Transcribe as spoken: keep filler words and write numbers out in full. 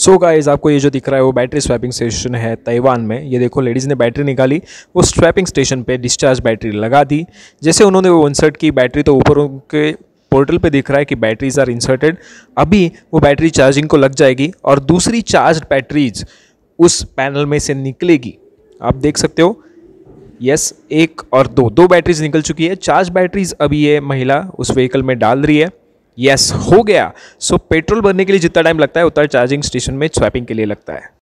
So guys, आपको ये जो दिख रहा है वो बैटरी स्वैपिंग स्टेशन है ताइवान में। ये देखो, लेडीज़ ने बैटरी निकाली, वो स्वैपिंग स्टेशन पे डिस्चार्ज बैटरी लगा दी। जैसे उन्होंने वो इंसर्ट की बैटरी, तो ऊपर उनके पोर्टल पे दिख रहा है कि बैटरीज आर इंसर्टेड। अभी वो बैटरी चार्जिंग को लग जाएगी और दूसरी चार्ज बैटरीज उस पैनल में से निकलेगी। आप देख सकते हो, यस, एक और दो दो बैटरीज निकल चुकी है। चार्ज बैटरीज अभी ये महिला उस व्हीकल में डाल रही है। यस, हो गया। सो पेट्रोल भरने के लिए जितना टाइम लगता है उतना चार्जिंग स्टेशन में स्वैपिंग के लिए लगता है।